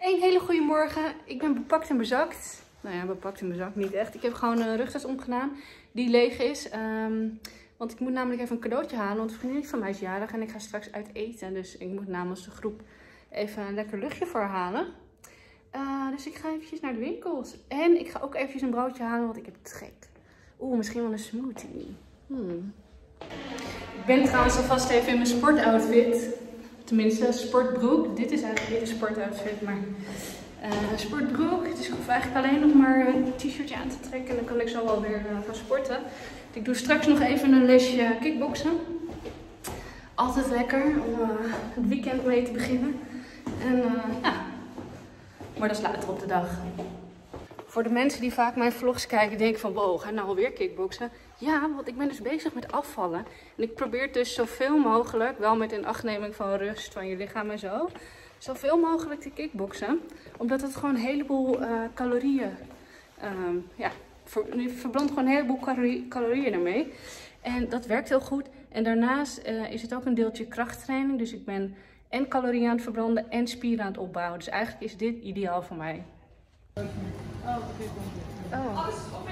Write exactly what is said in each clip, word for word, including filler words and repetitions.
Een hele goede morgen. Ik ben bepakt en bezakt. Nou ja, bepakt en bezakt niet echt. Ik heb gewoon een rugtas omgedaan die leeg is. Um, want ik moet namelijk even een cadeautje halen. Want een vriendin van mij is jarig en ik ga straks uit eten. Dus ik moet namens de groep even een lekker luchtje voor haar halen. Uh, dus ik ga eventjes naar de winkels. En ik ga ook eventjes een broodje halen, want ik heb trek. Oeh, misschien wel een smoothie. Hmm. Ik ben trouwens alvast even in mijn sportoutfit. Tenminste, sportbroek. Dit is eigenlijk niet een sportoutfit, maar uh, een sportbroek. Dus ik hoef eigenlijk alleen nog maar een t-shirtje aan te trekken. En dan kan ik zo wel weer uh, gaan sporten. Ik doe straks nog even een lesje kickboksen. Altijd lekker om uh, het weekend mee te beginnen. En uh, ja, maar dat is later op de dag. Voor de mensen die vaak mijn vlogs kijken, denken van wow, ga nou alweer kickboksen? Ja, want ik ben dus bezig met afvallen. En ik probeer dus zoveel mogelijk, wel met inachtneming van rust van je lichaam en zo, zoveel mogelijk te kickboksen. Omdat het gewoon een heleboel uh, calorieën, um, ja, ver, je verbrandt gewoon een heleboel calorie, calorieën ermee. En dat werkt heel goed. En daarnaast uh, is het ook een deeltje krachttraining. Dus ik ben en calorieën aan het verbranden en spieren aan het opbouwen. Dus eigenlijk is dit ideaal voor mij. Oh, oh.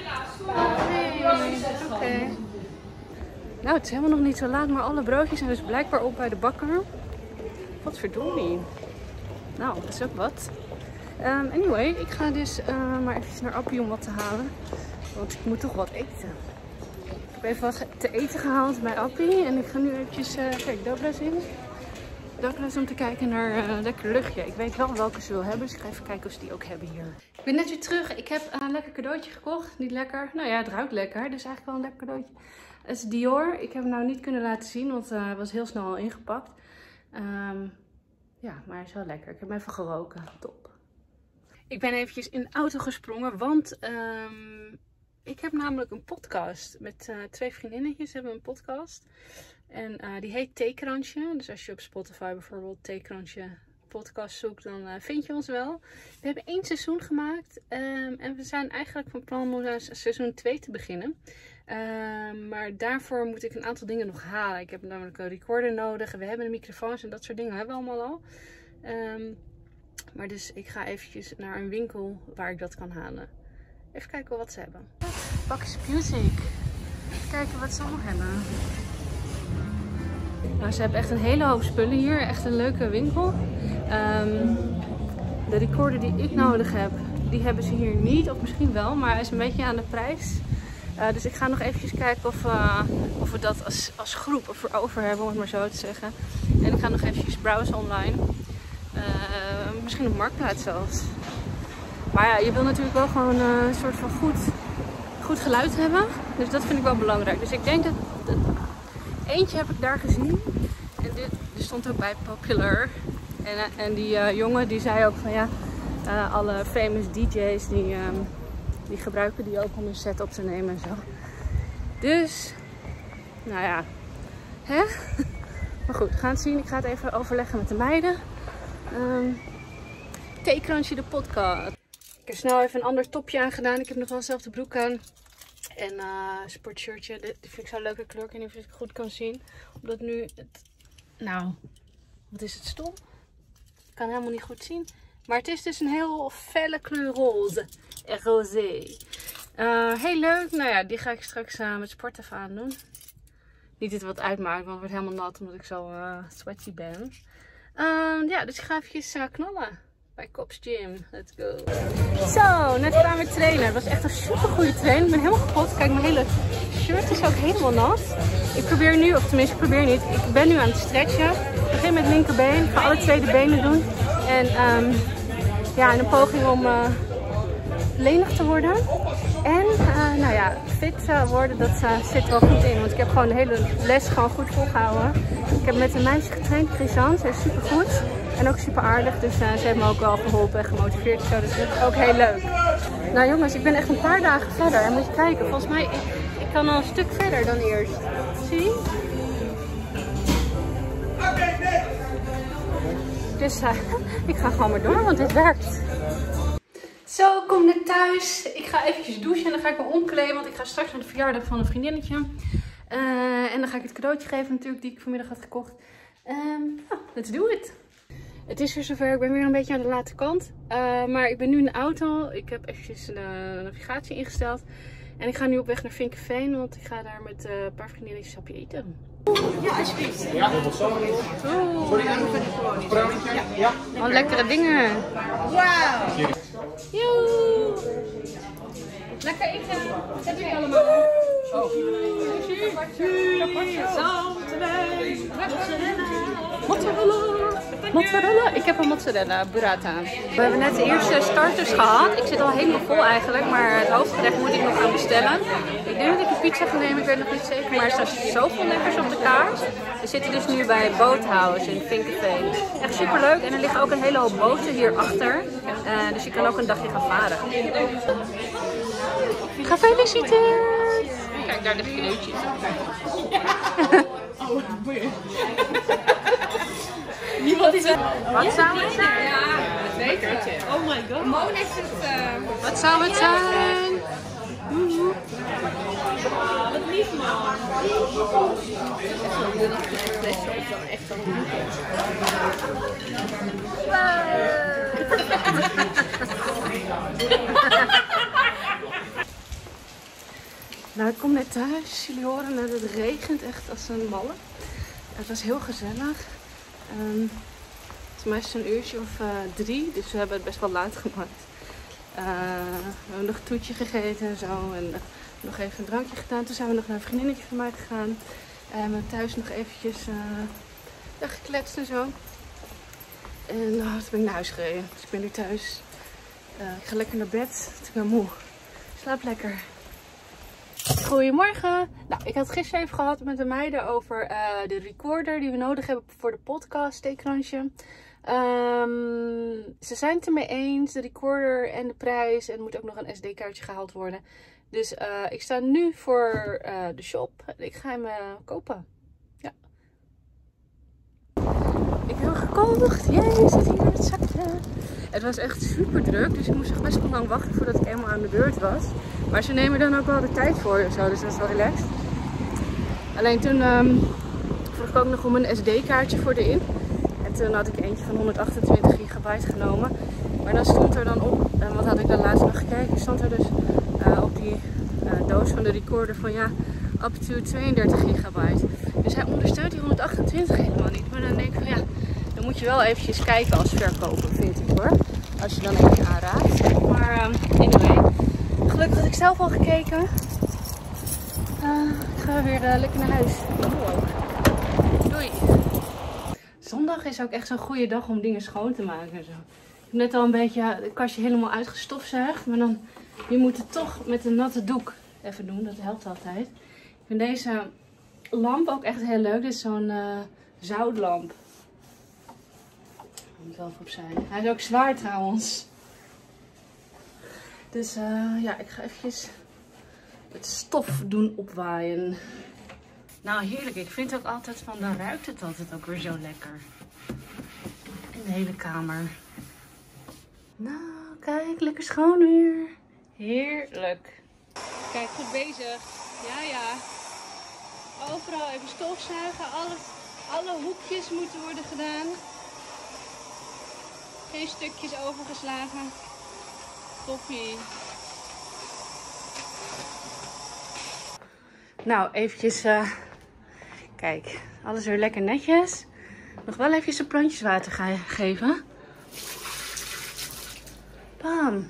Oké. Okay. Nou, het is helemaal nog niet zo laat, maar alle broodjes zijn dus blijkbaar op bij de bakker. Wat verdorie. Nou, dat is ook wat. Um, anyway, ik ga dus uh, maar even naar Appie om wat te halen. Want ik moet toch wat eten. Ik heb even wat te eten gehaald bij Appie. En ik ga nu eventjes, uh, kijk, Douglas in. Douglas om te kijken naar een uh, lekker luchtje. Ik weet wel welke ze wil hebben, dus ik ga even kijken of ze die ook hebben hier. Ik ben net weer terug. Ik heb een lekker cadeautje gekocht. Niet lekker. Nou ja, het ruikt lekker. Dus eigenlijk wel een lekker cadeautje. Het is Dior. Ik heb hem nou niet kunnen laten zien, want uh, hij was heel snel al ingepakt. Um, ja, maar hij is wel lekker. Ik heb hem even geroken. Top. Ik ben eventjes in de auto gesprongen, want um, ik heb namelijk een podcast. Met uh, twee vriendinnetjes hebben we een podcast. En uh, die heet Theekransje. Dus als je op Spotify bijvoorbeeld Theekransje podcast zoekt, dan uh, vind je ons wel. We hebben één seizoen gemaakt. Um, en we zijn eigenlijk van plan om seizoen twee te beginnen. Um, maar daarvoor moet ik een aantal dingen nog halen. Ik heb namelijk een recorder nodig. We hebben de microfoons en dat soort dingen hebben we allemaal al. Um, maar dus ik ga eventjes naar een winkel waar ik dat kan halen. Even kijken wat ze hebben. Bakjes Music. Even kijken wat ze allemaal hebben. Nou, ze hebben echt een hele hoop spullen hier. Echt een leuke winkel. Um, de recorder die ik nodig heb, die hebben ze hier niet. Of misschien wel, maar hij is een beetje aan de prijs. Uh, dus ik ga nog eventjes kijken of, uh, of we dat als, als groep of over hebben, om het maar zo te zeggen. En ik ga nog eventjes browsen online. Uh, misschien op Marktplaats zelfs. Maar ja, je wil natuurlijk wel gewoon uh, een soort van goed, goed geluid hebben. Dus dat vind ik wel belangrijk. Dus ik denk dat... dat eentje heb ik daar gezien. En dit, dit stond ook bij Popular. En, uh, en die uh, jongen die zei ook van ja, uh, alle famous D J's die, um, die gebruiken die ook om hun set op te nemen en zo. Dus, nou ja. Hè? Maar goed, we gaan het zien. Ik ga het even overleggen met de meiden. Um, Theekransje de podcast. Ik heb snel even een ander topje aangedaan. Ik heb nog wel dezelfde broek aan. En uh, sportshirtje. Dit vind ik zo'n leuke kleur. Ik weet niet of je het goed kan zien. Omdat nu het... Nou, wat is het stom? Ik kan helemaal niet goed zien. Maar het is dus een heel felle kleur roze. En rosé. Uh, heel leuk. Nou ja, die ga ik straks uh, met sport even aandoen. Niet dat het wat uitmaakt, want het wordt helemaal nat omdat ik zo uh, sweaty ben. Uh, ja, dus ik ga eventjes uh, knallen. Bij Kops Gym. Let's go. Zo, net gedaan met trainen. Het was echt een super goede train. Ik ben helemaal kapot. Kijk, mijn hele shirt is ook helemaal nat. Ik probeer nu, of tenminste ik probeer niet. Ik ben nu aan het stretchen. Ik begin met het linkerbeen. Ik ga alle twee de benen doen. En um, ja, in een poging om uh, lenig te worden. En uh, nou ja, fit uh, worden, dat uh, zit wel goed in. Want ik heb gewoon de hele les gewoon goed volgehouden. Ik heb met een meisje getraind, Chrisanne. Ze is super goed. En ook super aardig, dus uh, ze heeft me ook wel geholpen en gemotiveerd en zo, dus dat is ook heel leuk. Nou jongens, ik ben echt een paar dagen verder en moet je kijken, volgens mij, ik, ik kan al een stuk verder dan eerst. Zie? Dus uh, ik ga gewoon maar door, want dit werkt. Zo, ik kom net thuis. Ik ga eventjes douchen en dan ga ik me omkleden, want ik ga straks naar de verjaardag van een vriendinnetje. Uh, en dan ga ik het cadeautje geven natuurlijk, die ik vanmiddag had gekocht. Um, oh, let's do it. Het is weer zover, ik ben weer een beetje aan de late kant. Uh, maar ik ben nu in de auto. Ik heb eventjes de navigatie ingesteld. En ik ga nu op weg naar Vinkeveen, want ik ga daar met uh, een paar vriendinnen een sapje eten. Ja, alsjeblieft. Ja, Sorry, ja. Oh, lekkere dingen. Wauw. Joe. Lekker eten. Wat hebben jullie allemaal? Oh. Mozzarella. Mozzarella. Ik heb een mozzarella burrata. We hebben net de eerste starters gehad. Ik zit al helemaal vol eigenlijk, maar het hoofdgerecht moet ik nog gaan bestellen. Ik denk dat ik een pizza ga nemen, ik weet nog niet zeker, maar er staan zoveel lekkers op de kaart. We zitten dus nu bij Boathouse in Vinkeveen. Echt super leuk en er liggen ook een hele hoop boten hierachter. Uh, dus je kan ook een dagje gaan varen. Gefeliciteerd! Kijk daar de kneutjes. Oh, boeien. Niemand is het. Wat zou het zijn? Ja, zeker. Oh my god. Moon heeft het. Uh... Wat zou het zijn? Wat lief man. Echt zo Nou, ik kom net thuis. Jullie horen dat het regent echt als een malle. Het was heel gezellig. Um, volgens mij is het een uurtje of uh, drie, dus we hebben het best wel laat gemaakt. Uh, we hebben nog een toetje gegeten en zo. En uh, nog even een drankje gedaan. Toen zijn we nog naar een vriendinnetje van mij gegaan. En uh, we hebben thuis nog eventjes uh, ja, gekletst en zo. En uh, toen ben ik naar huis gereden. Dus ik ben nu thuis. Uh, ik ga lekker naar bed. Ik ben moe. Slaap lekker. Goedemorgen. Nou, ik had het gisteren even gehad met de meiden over uh, de recorder die we nodig hebben voor de podcast, steekkransje. Um, ze zijn het ermee eens, de recorder en de prijs. En er moet ook nog een S D-kaartje gehaald worden. Dus uh, ik sta nu voor uh, de shop. Ik ga hem uh, kopen. Ja. Ik heb hem gekocht. Jee, zit hier in het zakje. Het was echt super druk, dus ik moest echt best wel lang wachten voordat ik helemaal aan de beurt was. Maar ze nemen dan ook wel de tijd voor je of zo, dus dat is wel relaxed. Alleen toen um, vroeg ik ook nog om een S D-kaartje voor erin. En toen had ik eentje van honderdachtentwintig gigabyte genomen. Maar dan stond er dan op, en wat had ik dan laatst nog gekeken, stond er dus uh, op die uh, doos van de recorder van ja, up to tweeëndertig gigabyte. Dus hij ondersteunt die honderdachtentwintig helemaal niet. Maar dan denk ik van ja, dan moet je wel eventjes kijken als verkoper, vind ik hoor. Als je dan even aanraadt. Maar um, anyway, gelukkig had ik zelf al gekeken. Uh, ik ga weer uh, lekker naar huis. Doei. Zondag is ook echt zo'n goede dag om dingen schoon te maken en zo. Ik heb net al een beetje het kastje helemaal uitgestofzuigd. Maar dan, je moet het toch met een natte doek even doen. Dat helpt altijd. Ik vind deze lamp ook echt heel leuk. Dit is zo'n uh, zoutlamp. Ik moet wel even opzij. Hij is ook zwaar trouwens. Dus uh, ja, ik ga eventjes het stof doen opwaaien. Nou heerlijk, ik vind ook altijd van, dan ruikt het altijd ook weer zo lekker. In de hele kamer. Nou, kijk, lekker schoon weer. Heerlijk. Kijk, goed bezig. Ja, ja. Overal even stofzuigen. Alle, alle hoekjes moeten worden gedaan. Geen stukjes overgeslagen. Toppie. Nou, eventjes, uh, kijk, alles weer lekker netjes. Nog wel eventjes de plantjes water ga geven. Bam.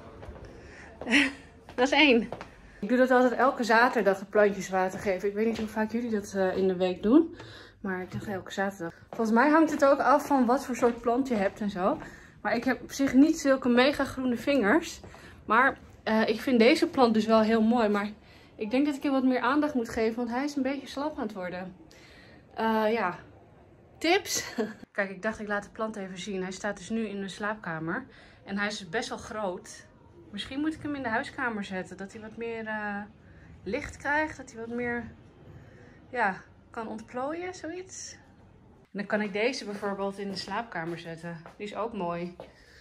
Dat is één. Ik doe dat altijd elke zaterdag, de plantjes water geven. Ik weet niet hoe vaak jullie dat uh, in de week doen. Maar ik doe elke zaterdag. Volgens mij hangt het ook af van wat voor soort plant je hebt en zo. Maar ik heb op zich niet zulke mega groene vingers. Maar uh, ik vind deze plant dus wel heel mooi. Maar ik denk dat ik hem wat meer aandacht moet geven. Want hij is een beetje slap aan het worden. Uh, ja, tips. Kijk, ik dacht ik laat de plant even zien. Hij staat dus nu in de slaapkamer. En hij is best wel groot. Misschien moet ik hem in de huiskamer zetten. Dat hij wat meer uh, licht krijgt. Dat hij wat meer ja, kan ontplooien, zoiets. En dan kan ik deze bijvoorbeeld in de slaapkamer zetten. Die is ook mooi.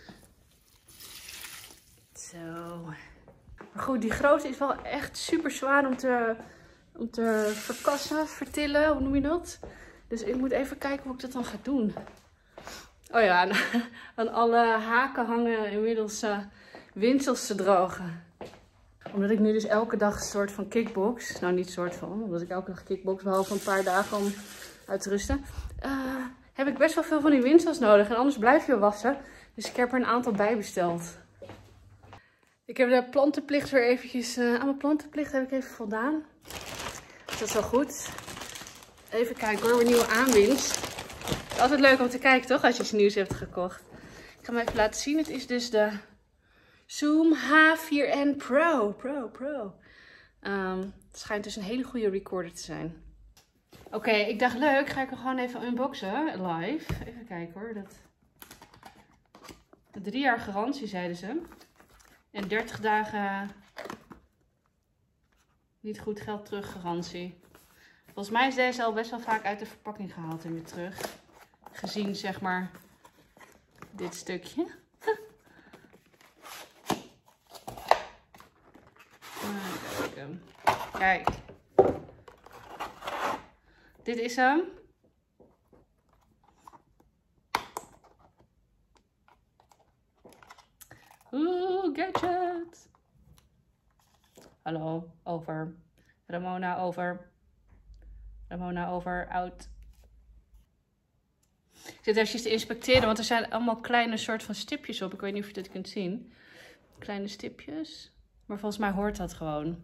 Zo. Maar goed, die grote is wel echt super zwaar om te, om te verkassen, vertillen. Hoe noem je dat? Dus ik moet even kijken hoe ik dat dan ga doen. Oh ja, aan, aan alle haken hangen inmiddels uh, windsels te drogen. Omdat ik nu dus elke dag een soort van kickbox. Nou, niet soort van, omdat ik elke dag kickbox, behalve een paar dagen om uit te rusten. Uh, heb ik best wel veel van die windsels nodig. En anders blijf je wassen. Dus ik heb er een aantal bij besteld. Ik heb de plantenplicht weer eventjes... Uh, aan mijn plantenplicht heb ik even voldaan. Dus dat is wel goed. Even kijken hoor, weer nieuwe aanwinst. Het is altijd leuk om te kijken toch, als je iets nieuws hebt gekocht. Ik ga hem even laten zien. Het is dus de Zoom H vier N Pro. Pro, Pro. Um, het schijnt dus een hele goede recorder te zijn. Oké, okay, ik dacht leuk. Ga ik hem gewoon even unboxen live. Even kijken hoor. Dat... Drie jaar garantie zeiden ze. En dertig dagen niet goed geld terug garantie. Volgens mij is deze al best wel vaak uit de verpakking gehaald en weer terug. Gezien zeg maar dit stukje. Kijk. Dit is hem. Oeh, gadget. Hallo, over. Ramona, over. Ramona, over, out. Ik zit eventjes te inspecteren, want er zijn allemaal kleine soort van stipjes op. Ik weet niet of je dit kunt zien. Kleine stipjes. Maar volgens mij hoort dat gewoon.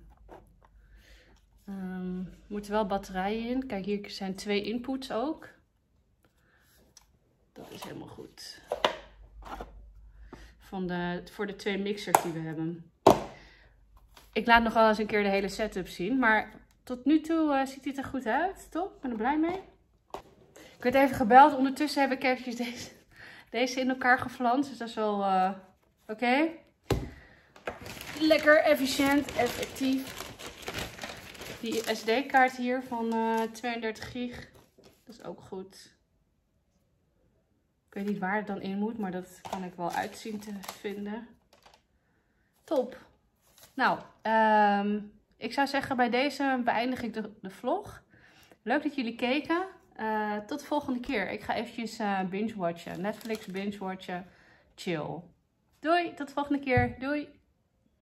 Um, er moeten wel batterijen in. Kijk, hier zijn twee inputs ook. Dat is helemaal goed. Van de, voor de twee mixers die we hebben. Ik laat nog wel eens een keer de hele setup zien. Maar tot nu toe uh, ziet het er goed uit. Toch? Ik ben er blij mee. Ik werd even gebeld. Ondertussen heb ik eventjes deze, deze in elkaar geflanst. Dus dat is wel uh, oké. Okay. Lekker efficiënt, effectief. Die S D-kaart hier van uh, tweeëndertig gig. Dat is ook goed. Ik weet niet waar het dan in moet, maar dat kan ik wel uitzien te vinden. Top. Nou, um, ik zou zeggen bij deze beëindig ik de, de vlog. Leuk dat jullie keken. Uh, tot de volgende keer. Ik ga eventjes uh, binge-watchen. Netflix binge-watchen. Chill. Doei, tot de volgende keer. Doei.